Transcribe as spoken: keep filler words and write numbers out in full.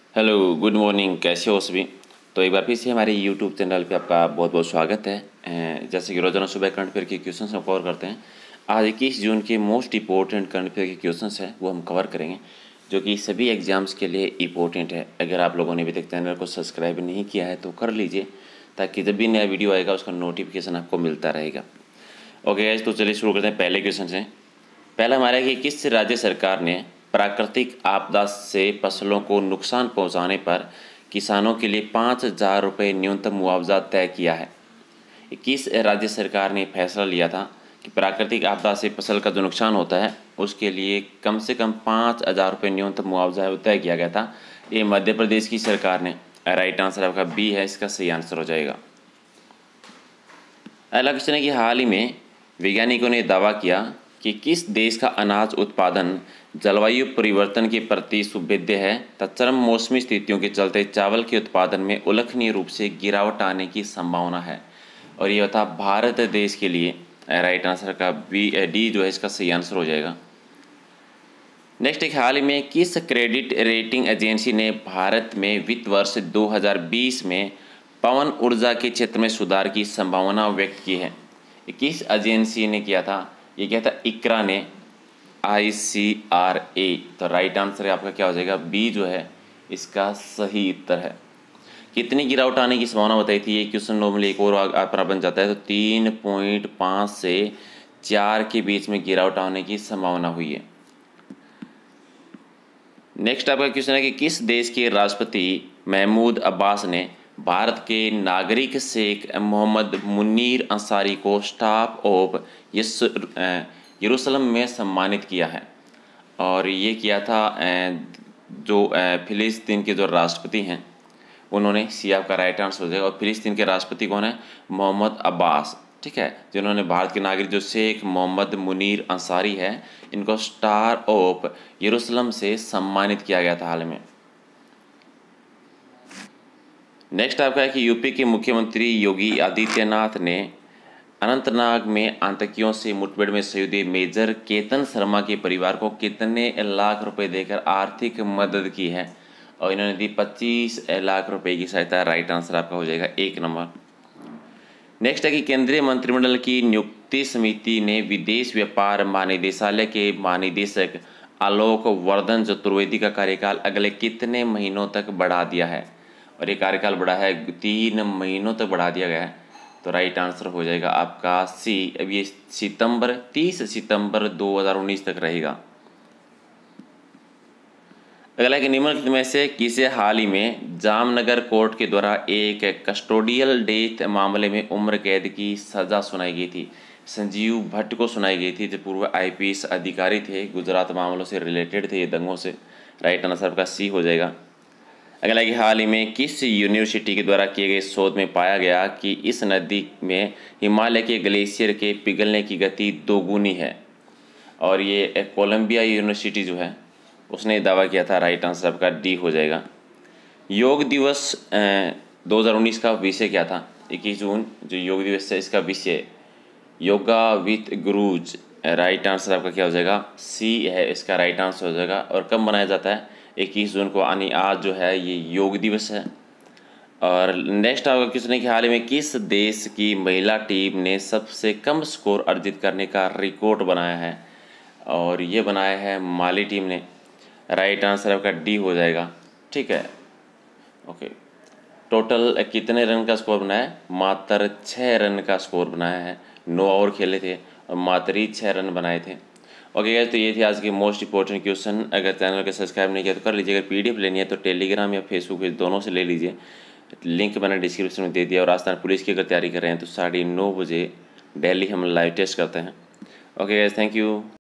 Hello, good morning. कैसे हो सभी? तो एक बार फिर से हमारे यूट्यूब चैनल पे आपका बहुत बहुत स्वागत है। अ, जैसे कि रोजाना सुबह करंट अफेयर के क्वेश्चंस हम कवर करते हैं। आज इक्कीस जून के मोस्ट इंपॉर्टेंट करंट अफेयर के क्वेश्चंस हैं वो हम कवर करेंगे, जो कि सभी एग्जाम्स के लिए इंपॉर्टेंट है। अगर आप लोगों ने अभी तक चैनल को सब्सक्राइब नहीं किया है तो कर लीजिए, ताकि जब भी नया वीडियो आएगा उसका नोटिफिकेशन आपको मिलता रहेगा। ओके गाइस, तो चलिए शुरू करते हैं। पहले क्वेश्चन से पहला हमारा है कि किस राज्य सरकार ने प्राकृतिक आपदा से फसलों को नुकसान पहुंचाने पर किसानों के लिए पाँच हजार रुपये न्यूनतम मुआवजा तय किया है। किस राज्य सरकार ने फैसला लिया था कि प्राकृतिक आपदा से फसल का जो नुकसान होता है उसके लिए कम से कम पाँच हजार रुपये न्यूनतम मुआवजा है वो तय किया गया था? ये मध्य प्रदेश की सरकार ने। राइट आंसर आपका बी है, इसका सही आंसर हो जाएगा। अगला क्वेश्चन है कि हाल ही में वैज्ञानिकों ने दावा किया कि किस देश का अनाज उत्पादन जलवायु परिवर्तन के प्रति सुभेद्य है तथा चरम मौसमी स्थितियों के चलते चावल के उत्पादन में उल्लेखनीय रूप से गिरावट आने की संभावना है, और ये होता भारत देश के लिए। राइट आंसर का बी डी जो है इसका सही आंसर हो जाएगा। नेक्स्ट एक हाल ही में किस क्रेडिट रेटिंग एजेंसी ने भारत में वित्त वर्ष दो हज़ार बीस में पवन ऊर्जा के क्षेत्र में सुधार की संभावना व्यक्त की है? किस एजेंसी ने किया था? ये क्या था? इक्रा ने, आई सी आर ए। तो राइट आंसर है आपका क्या हो जाएगा? बी जो है इसका सही उत्तर है। कितनी गिरावट आने की संभावना बताई थी? ये क्वेश्चन नॉर्मली एक और आंकड़ा बन जाता है, तो तीन पॉइंट पाँच से चार के बीच में गिरावट आने की संभावना हुई है। नेक्स्ट आपका क्वेश्चन है कि किस देश के राष्ट्रपति महमूद अब्बास ने भारत के नागरिक शेख मोहम्मद मुनीर अंसारी को स्टाफ ऑफ यरूशलेम में सम्मानित किया है? और ये किया था जो फिलिस्तीन के जो राष्ट्रपति हैं उन्होंने। सी आपका राइट आंसर हो जाएगा। और फिलिस्तीन के राष्ट्रपति कौन है? मोहम्मद अब्बास, ठीक है, जिन्होंने भारत के नागरिक जो शेख मोहम्मद मुनीर अंसारी है इनको स्टार ऑफ यरूशलेम से सम्मानित किया गया था हाल में। नेक्स्ट आपका है कि यूपी के मुख्यमंत्री योगी आदित्यनाथ ने अनंतनाग में आतंकियों से मुठभेड़ में शहीद हुए मेजर केतन शर्मा के परिवार को कितने लाख रुपए देकर आर्थिक मदद की है? और इन्होंने दी पच्चीस लाख रुपए की सहायता। राइट आंसर आपका हो जाएगा एक नंबर। नेक्स्ट है कि केंद्रीय मंत्रिमंडल की नियुक्ति समिति ने विदेश व्यापार महानिदेशालय के महानिदेशक आलोक वर्धन चतुर्वेदी का कार्यकाल अगले कितने महीनों तक बढ़ा दिया है? और ये कार्यकाल बढ़ा है तीन महीनों तक बढ़ा दिया गया है। तो राइट आंसर हो जाएगा आपका सी। अब ये सितंबर तीस सितंबर दो हज़ार उन्नीस तक रहेगा। अगला कि निम्नलिखित में से किसे हाल ही में जामनगर कोर्ट के द्वारा एक कस्टोडियल डेथ मामले में उम्र कैद की सजा सुनाई गई थी? संजीव भट्ट को सुनाई गई थी, जो पूर्व आई पी एस अधिकारी थे, गुजरात मामलों से रिलेटेड थे ये दंगों से। राइट आंसर आपका सी हो जाएगा। अगला कि हाल ही में किस यूनिवर्सिटी के द्वारा किए गए शोध में पाया गया कि इस नदी में हिमालय के ग्लेशियर के पिघलने की गति दोगुनी है? और ये कोलंबिया यूनिवर्सिटी जो है उसने दावा किया था। राइट आंसर आपका डी हो जाएगा। योग दिवस दो हज़ार उन्नीस का विषय क्या था? इक्कीस जून जो योग दिवस है इसका विषय yoga with gurus. Right answer आपका क्या हो जाएगा? सी है, इसका राइट आंसर हो जाएगा। और कब मनाया जाता है? इक्कीस जून को, यानी आज जो है ये योग दिवस है। और नेक्स्ट आपका क्वेश्चन है कि हाल ही में किस देश की महिला टीम ने सबसे कम स्कोर अर्जित करने का रिकॉर्ड बनाया है? और ये बनाया है माली टीम ने। राइट आंसर आपका डी हो जाएगा, ठीक है। ओके, टोटल कितने रन का स्कोर बनाया है? मात्र छः रन का स्कोर बनाया है। नौ ओवर खेले थे और मात्र ही छः रन बनाए थे। ओके गाइस, तो ये थी आज की मोस्ट इंपॉर्टेंट क्वेश्चन। अगर चैनल को सब्सक्राइब नहीं किया तो कर लीजिए। अगर पीडीएफ लेनी है तो टेलीग्राम या फेसबुक पे दोनों से ले लीजिए, लिंक मैंने डिस्क्रिप्शन में दे दिया। और राजस्थान पुलिस की अगर तैयारी कर रहे हैं तो साढ़े नौ बजे डेली हम लाइव टेस्ट करते हैं। Okay guys, thank you.